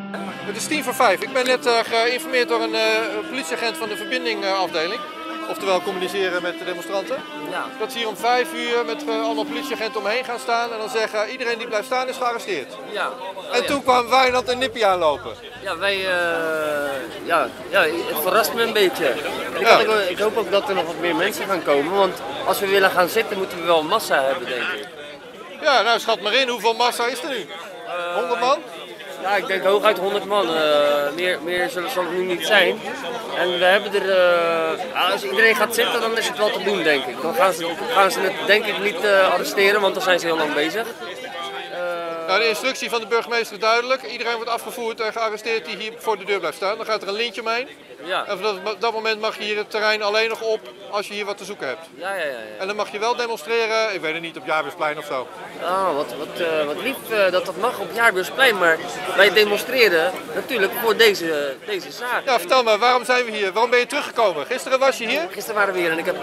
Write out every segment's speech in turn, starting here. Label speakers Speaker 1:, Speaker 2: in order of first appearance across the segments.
Speaker 1: Het is 5:10. Ik ben net geïnformeerd door een politieagent van de verbindingafdeling. Oftewel communiceren met de demonstranten.
Speaker 2: Ja.
Speaker 1: Dat ze hier om 5 uur met allemaal politieagenten omheen gaan staan en dan zeggen iedereen die blijft staan is gearresteerd.
Speaker 2: Ja.
Speaker 1: En toen kwam Wijnand en Nippie aanlopen.
Speaker 2: Ja, het verrast me een beetje. En ik hoop ook dat er nog wat meer mensen gaan komen, want als we willen gaan zitten moeten we wel massa hebben, denk ik.
Speaker 1: Ja, nou schat maar in, hoeveel massa is er nu? 100 man?
Speaker 2: Ja, ik denk hooguit 100 man. Meer zal het nu niet zijn. En we hebben als iedereen gaat zitten, dan is het wel te doen, denk ik. Dan gaan ze het denk ik niet arresteren, want dan zijn ze heel lang bezig.
Speaker 1: Nou, de instructie van de burgemeester is duidelijk. Iedereen wordt afgevoerd en gearresteerd die hier voor de deur blijft staan. Dan gaat er een lintje omheen.
Speaker 2: Ja.
Speaker 1: En vanaf dat moment mag je hier het terrein alleen nog op als je hier wat te zoeken hebt.
Speaker 2: Ja.
Speaker 1: En dan mag je wel demonstreren, ik weet het niet, op Jaarbeursplein of zo.
Speaker 2: Oh, wat lief dat mag op Jaarbeursplein, maar wij demonstreren natuurlijk voor deze zaak.
Speaker 1: Ja, vertel me, waarom zijn we hier? Waarom ben je teruggekomen? Gisteren was je hier?
Speaker 2: Gisteren waren we hier en ik heb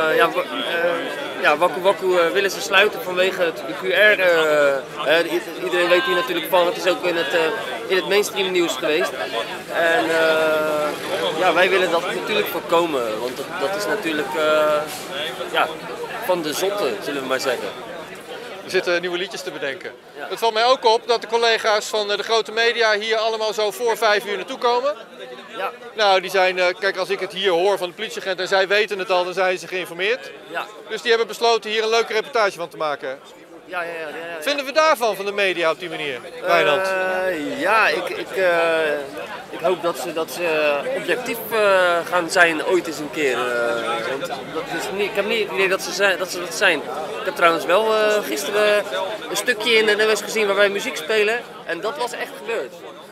Speaker 2: Waku Waku willen ze sluiten vanwege de QR. Iedereen weet hier natuurlijk van, het is ook in het mainstream nieuws geweest. En wij willen dat natuurlijk voorkomen, want dat is natuurlijk van de zotte, zullen we maar zeggen.
Speaker 1: Er zitten nieuwe liedjes te bedenken. Ja. Het valt mij ook op dat de collega's van de grote media hier allemaal zo voor 5 uur naartoe komen.
Speaker 2: Ja.
Speaker 1: Nou, die zijn, kijk, als ik het hier hoor van de politieagent en zij weten het al, dan zijn ze geïnformeerd.
Speaker 2: Ja.
Speaker 1: Dus die hebben besloten hier een leuke reportage van te maken.
Speaker 2: Ja.
Speaker 1: Vinden we daarvan, van de media op die manier, Wijnand?
Speaker 2: Ik hoop dat ze objectief gaan zijn ooit eens een keer. Want ik heb niet het idee dat ze dat zijn. Ik heb trouwens wel gisteren een stukje in de NOS gezien waar wij muziek spelen en dat was echt gebeurd.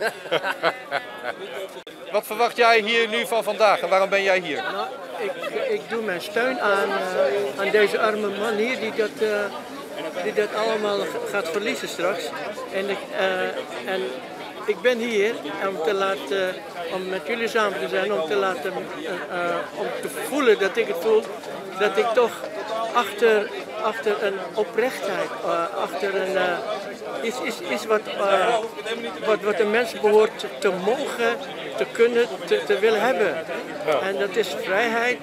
Speaker 1: Wat verwacht jij hier nu van vandaag en waarom ben jij hier?
Speaker 3: Nou, ik doe mijn steun aan deze arme man hier die dat allemaal gaat verliezen straks. En ik ben hier om met jullie samen te zijn, om te voelen dat ik het voel, dat ik toch achter een oprechtheid, achter een iets wat een mens behoort te mogen, te kunnen, te willen hebben.
Speaker 1: Ja.
Speaker 3: En dat is vrijheid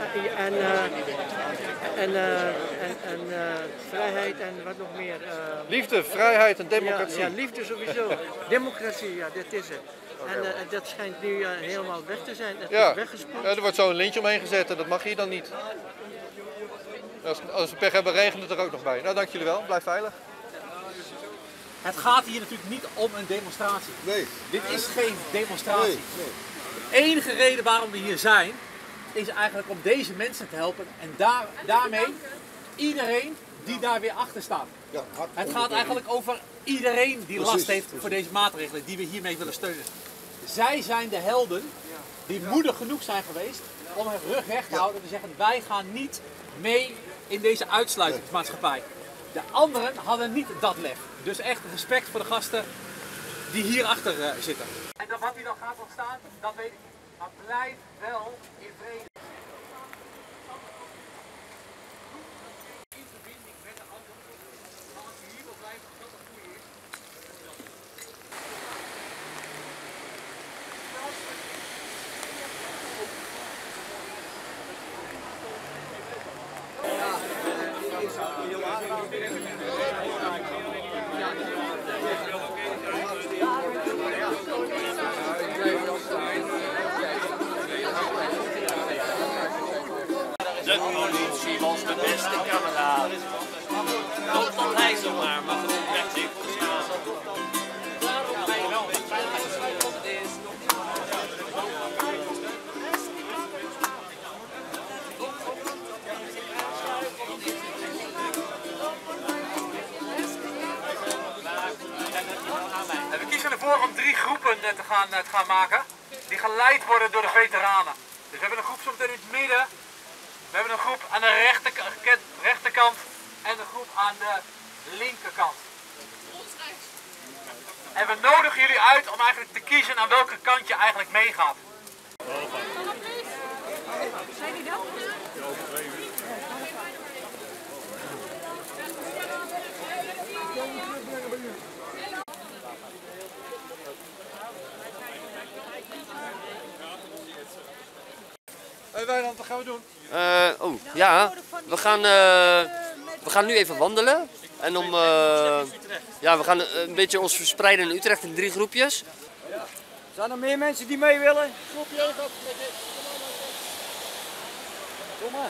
Speaker 3: vrijheid en wat nog meer.
Speaker 1: Liefde, vrijheid en democratie.
Speaker 3: Ja, liefde sowieso. Democratie, ja, dat is het. En dat schijnt nu helemaal weg te zijn. Het is weggespoeld.
Speaker 1: Ja, er wordt zo een lintje omheen gezet en dat mag hier dan niet. Als we pech hebben, regent het er ook nog bij. Nou, dank jullie wel. Blijf veilig.
Speaker 4: Het gaat hier natuurlijk niet om een demonstratie.
Speaker 5: Nee.
Speaker 4: Dit is geen demonstratie.
Speaker 5: Nee.
Speaker 4: De enige reden waarom we hier zijn, is eigenlijk om deze mensen te helpen en daarmee iedereen die daar weer achter staat.
Speaker 5: Ja,
Speaker 4: het gaat eigenlijk over iedereen die last heeft voor deze maatregelen die we hiermee willen steunen. Zij zijn de helden die moedig genoeg zijn geweest om hun rug recht te houden en te zeggen wij gaan niet mee in deze uitsluitingsmaatschappij. De anderen hadden niet dat lef. Dus echt respect voor de gasten die hierachter zitten. En wat hier dan gaat ontstaan, dat weet ik niet. Maar blijf wel in vrede. In verbinding met de anderen. Maar als je hier wil blijven, dat het goede is.
Speaker 6: De politie was de beste kameraad. Totdat hij zomaar mijn grondrecht heeft gestaan. Daarom hij wel een veiligheidsgrond is.
Speaker 4: We kiezen ervoor om 3 groepen te gaan maken. Die geleid worden door de veteranen. Dus we hebben een groep soms in het midden. We hebben een groep aan de rechterkant en een groep aan de linkerkant. En we nodigen jullie uit om eigenlijk te kiezen aan welke kant je eigenlijk meegaat.
Speaker 7: Zijn die dat?
Speaker 1: Hey Wijnand, wat gaan we doen?
Speaker 2: We gaan nu even wandelen. En we gaan een beetje ons verspreiden in Utrecht in 3 groepjes.
Speaker 5: Zijn er meer mensen die mee willen?
Speaker 1: Groepje 1 gaat.
Speaker 5: Kom maar.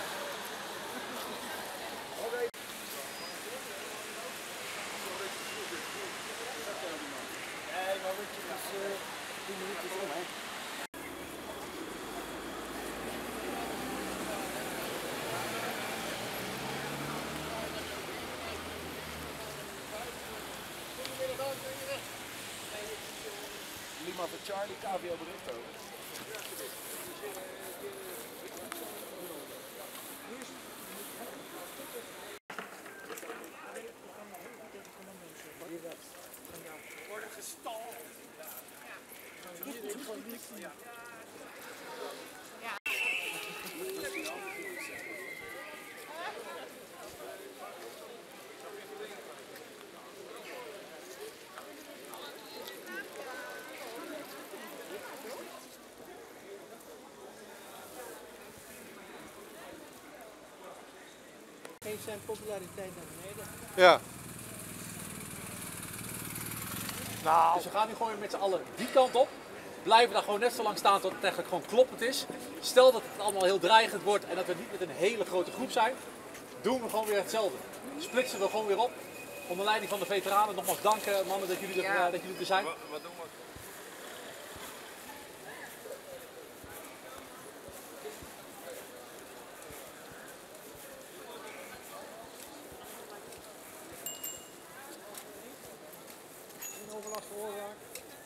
Speaker 5: Lima voor Charlie, KVO Brito.
Speaker 6: Worden gestald.
Speaker 3: Geen zijn populariteit naar beneden.
Speaker 1: Ja. Nou.
Speaker 4: Dus we gaan nu gewoon met z'n allen die kant op. Blijven daar gewoon net zo lang staan tot het eigenlijk gewoon kloppend is. Stel dat het allemaal heel dreigend wordt en dat we niet met een hele grote groep zijn, doen we gewoon weer hetzelfde. Splitsen we gewoon weer op. Onder leiding van de veteranen. Nogmaals dank mannen dat jullie er zijn.
Speaker 6: Wat doen we?
Speaker 3: Overlast veroorzaakt.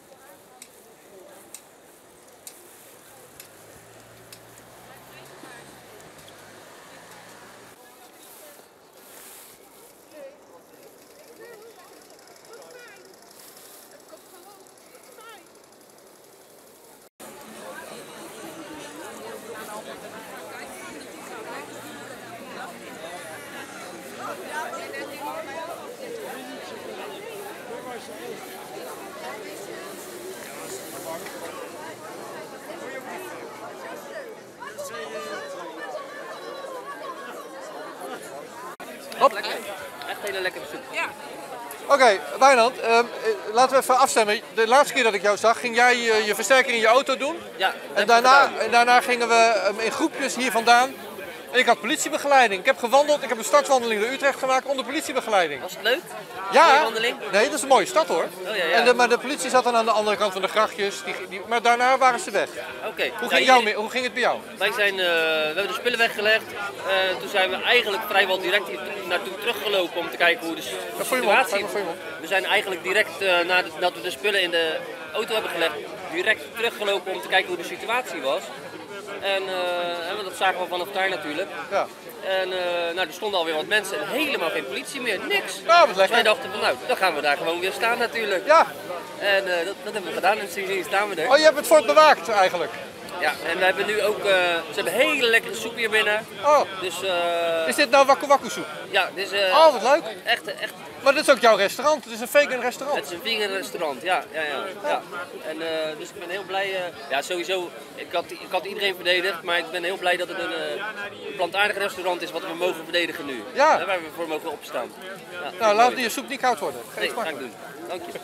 Speaker 1: Hop.
Speaker 2: Echt hele lekkere soep. Ja.
Speaker 1: Oké, Wijnand, laten we even afstemmen. De laatste keer dat ik jou zag, ging jij je versterker in je auto doen.
Speaker 2: Ja,
Speaker 1: En daarna gingen we in groepjes hier vandaan. En ik had politiebegeleiding. Ik heb gewandeld, ik heb een stadswandeling door Utrecht gemaakt onder politiebegeleiding.
Speaker 2: Was het leuk?
Speaker 1: Ja,
Speaker 2: Mooie wandeling?
Speaker 1: nee, dat is een mooie stad hoor.
Speaker 2: Oh, ja.
Speaker 1: Maar de politie zat dan aan de andere kant van de grachtjes. Maar daarna waren ze weg.
Speaker 2: Oké.
Speaker 1: Hoe ging het bij jou?
Speaker 2: We hebben de spullen weggelegd. Toen zijn we eigenlijk vrijwel direct hier naartoe teruggelopen om te kijken hoe de situatie is. We zijn eigenlijk direct nadat we de spullen in de auto hebben gelegd, direct teruggelopen om te kijken hoe de situatie was. En dat zagen we vanaf daar natuurlijk.
Speaker 1: Ja.
Speaker 2: En er stonden alweer wat mensen en helemaal geen politie meer, niks.
Speaker 1: Ja, wat
Speaker 2: Dus
Speaker 1: lekker.
Speaker 2: wij dachten van dan gaan we daar gewoon weer staan natuurlijk.
Speaker 1: Ja.
Speaker 2: En dat hebben we gedaan en sindsdien staan we er.
Speaker 1: Oh, je hebt het fort bewaakt eigenlijk.
Speaker 2: Ja, en we hebben nu ook, ze hebben hele lekkere soep hier binnen.
Speaker 1: Oh.
Speaker 2: Dus,
Speaker 1: Is dit nou Waku Waku soep?
Speaker 2: ja, dit is
Speaker 1: Oh, wat leuk.
Speaker 2: echt.
Speaker 1: Maar dit is ook jouw restaurant. Het is een vegan restaurant.
Speaker 2: Het is een vegan restaurant, ja. En dus ik ben heel blij. Ja, sowieso, ik had iedereen verdedigd, maar ik ben heel blij dat het een plantaardig restaurant is wat we mogen verdedigen nu.
Speaker 1: Ja.
Speaker 2: Waar we voor mogen opstaan. Ja,
Speaker 1: Nou, laat je soep niet koud worden. Geef
Speaker 2: Nee,
Speaker 1: smaak.
Speaker 2: ga ik doen. Dank je.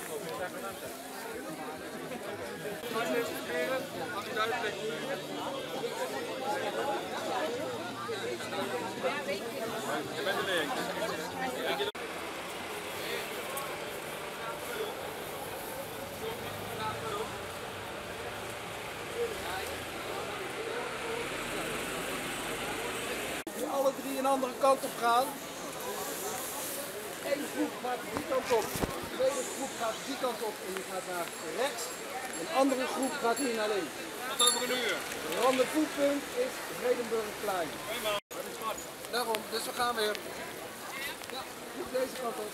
Speaker 5: Alle 3 een andere kant op gaan. Eén groep gaat die kant op. De tweede groep gaat die kant op en die gaat naar rechts. Een andere groep gaat hier naar links.
Speaker 6: Tot over een uur.
Speaker 5: Het randevoetpunt is Vredenburgplein. Daarom, dus we gaan weer. Ja, deze kant op.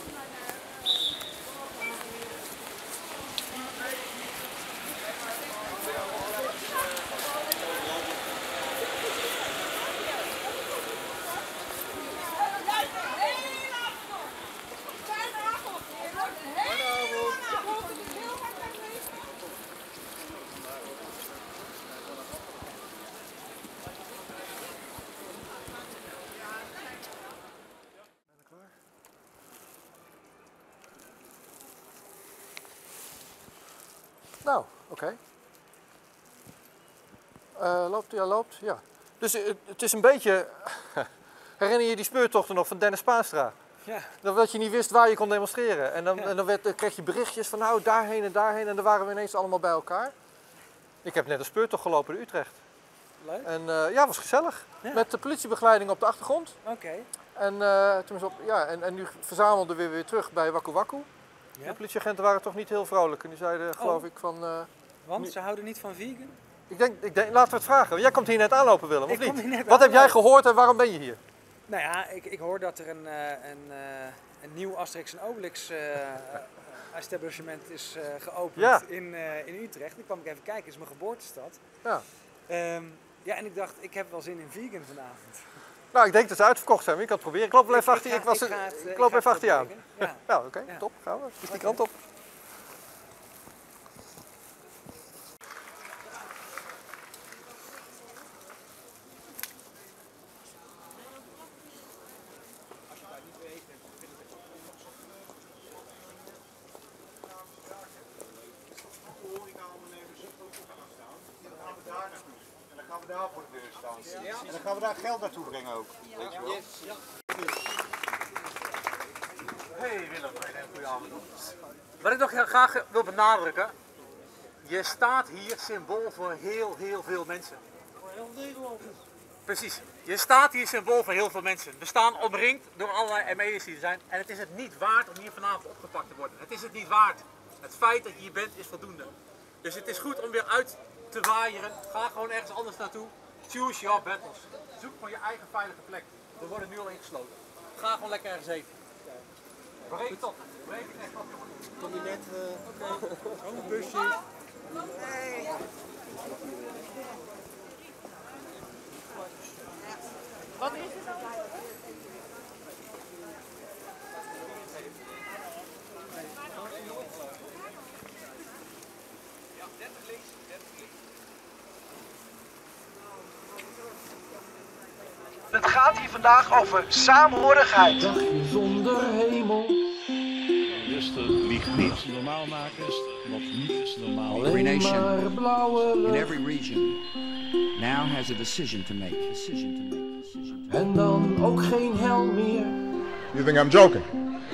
Speaker 1: Nou, oké. Loopt, ja, loopt, ja. Dus het is een beetje... Herinner je die speurtochten nog van Dennis Paanstra?
Speaker 7: Ja.
Speaker 1: Dat je niet wist waar je kon demonstreren. En dan kreeg je berichtjes van nou daarheen en daarheen en dan waren we ineens allemaal bij elkaar. Ik heb net een speurtocht gelopen in Utrecht.
Speaker 7: Leuk.
Speaker 1: En ja, was gezellig. Ja. Met de politiebegeleiding op de achtergrond.
Speaker 7: Oké.
Speaker 1: En, en nu verzamelden we weer terug bij Waku Waku. Ja. De politieagenten waren toch niet heel vrolijk. En die zeiden geloof ik van...
Speaker 7: Want ze houden niet van vegan?
Speaker 1: Ik denk, laten we het vragen. Jij komt hier net aanlopen, Willem, of niet? Wat heb jij gehoord en waarom ben je hier?
Speaker 7: Nou ja, ik hoor dat er een nieuw Asterix en Obelix establishment is geopend in Utrecht. Dan kwam ik even kijken, het is mijn geboortestad.
Speaker 1: Ja.
Speaker 7: Ja, en ik dacht, ik heb wel zin in vegan vanavond.
Speaker 1: Nou, ik denk dat ze uitverkocht zijn, maar je kan het proberen. Ik loop wel even achter je. Ik loop even achter je aan.
Speaker 7: Ja,
Speaker 1: ja oké, top. Gaan we. Dus die kant op.
Speaker 8: Daar voor de deur staan. Ja. En dan gaan we daar geld naartoe brengen ook. Weet je wel. Ja. Hey Willem, goedenavond.
Speaker 4: Wat ik nog graag wil benadrukken, je staat hier symbool voor heel veel mensen.
Speaker 5: Voor heel Nederland.
Speaker 4: Precies, je staat hier symbool voor heel veel mensen. We staan omringd door allerlei ME'ers die er zijn en het is het niet waard om hier vanavond opgepakt te worden. Het is het niet waard. Het feit dat je hier bent is voldoende. Dus het is goed om weer uit te waaieren. Ga gewoon ergens anders naartoe. Choose your battles. Zoek gewoon je eigen veilige plek. We worden nu al ingesloten. Ga gewoon lekker ergens heen. Breek het op. Breek het echt op, jongen.
Speaker 5: Kom je net...
Speaker 7: Oh, een busje.
Speaker 5: Nee.
Speaker 9: Wat is het dan?
Speaker 10: Het gaat hier vandaag over saamhorigheid.
Speaker 11: Dagje zonder hemel.
Speaker 12: Rustig, lieg niet. Normaal maken, wat niet is normaal.
Speaker 11: Every nation,
Speaker 12: in every region, now has a decision to make.
Speaker 11: En dan ook geen hel meer.
Speaker 8: You think I'm joking?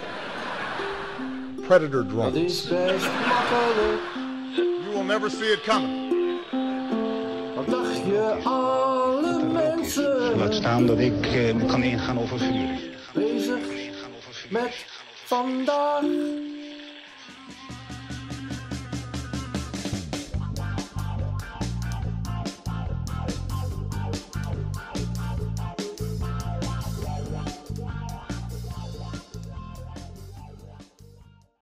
Speaker 8: Predator drones.
Speaker 11: Dat is best makkelijk.
Speaker 8: You will never see it coming.
Speaker 11: Wat dacht je alle mensen?
Speaker 13: Laat staan dat ik kan ingaan over vuur.
Speaker 11: Bezig met vandaag.